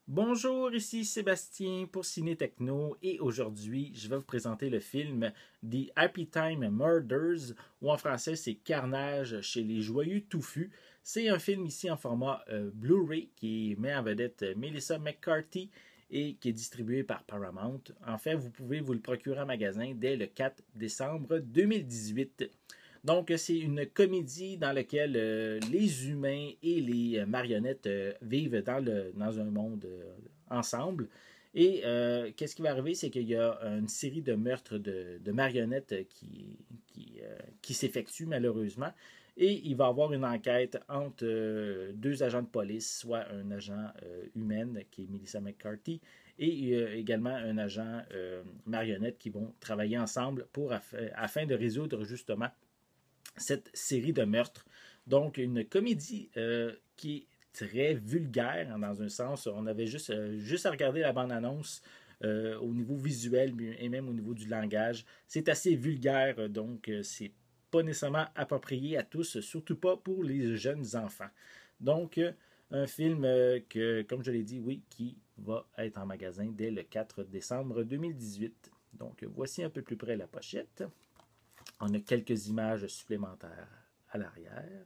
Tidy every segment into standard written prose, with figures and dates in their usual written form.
Bonjour, ici Sébastien pour Ciné Techno et aujourd'hui je vais vous présenter le film The Happy Time Murders ou en français c'est Carnage chez les Joyeux Touffus. C'est un film ici en format Blu-ray qui met en vedette Melissa McCarthy et qui est distribué par Paramount. En fait, vous pouvez vous le procurer en magasin dès le 4 décembre 2018. Donc, c'est une comédie dans laquelle les humains et les marionnettes vivent dans un monde ensemble. Et qu'est-ce qui va arriver, c'est qu'il y a une série de meurtres de marionnettes qui s'effectuent malheureusement. Et il va y avoir une enquête entre deux agents de police, soit un agent humaine qui est Melissa McCarthy et également un agent marionnette qui vont travailler ensemble afin de résoudre justement cette série de meurtres. Donc, une comédie qui est très vulgaire, dans un sens. On avait juste à regarder la bande-annonce au niveau visuel et même au niveau du langage. C'est assez vulgaire, donc c'est pas nécessairement approprié à tous, surtout pas pour les jeunes enfants. Donc, un film que, comme je l'ai dit, oui, qui va être en magasin dès le 4 décembre 2018. Donc, voici un peu plus près la pochette. On a quelques images supplémentaires à l'arrière.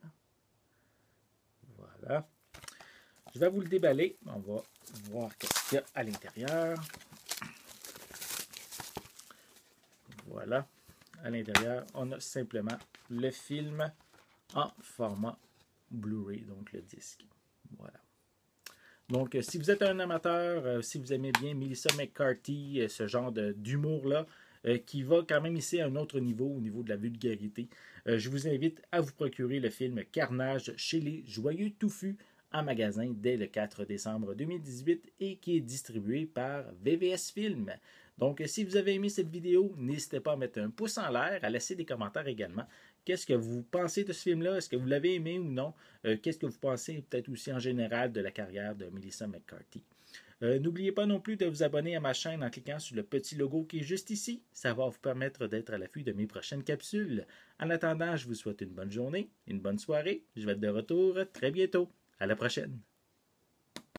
Voilà. Je vais vous le déballer. On va voir ce qu'il y a à l'intérieur. Voilà. À l'intérieur, on a simplement le film en format Blu-ray, donc le disque. Voilà. Donc, si vous êtes un amateur, si vous aimez bien Melissa McCarthy, ce genre d'humour-là, qui va quand même ici à un autre niveau, au niveau de la vulgarité, je vous invite à vous procurer le film Carnage chez les Joyeux Touffus en magasin dès le 4 décembre 2018 et qui est distribué par VVS Film. Donc, si vous avez aimé cette vidéo, n'hésitez pas à mettre un pouce en l'air, à laisser des commentaires également. Qu'est-ce que vous pensez de ce film-là? Est-ce que vous l'avez aimé ou non? Qu'est-ce que vous pensez peut-être aussi en général de la carrière de Melissa McCarthy? N'oubliez pas non plus de vous abonner à ma chaîne en cliquant sur le petit logo qui est juste ici. Ça va vous permettre d'être à l'affût de mes prochaines capsules. En attendant, je vous souhaite une bonne journée, une bonne soirée. Je vais être de retour très bientôt. À la prochaine.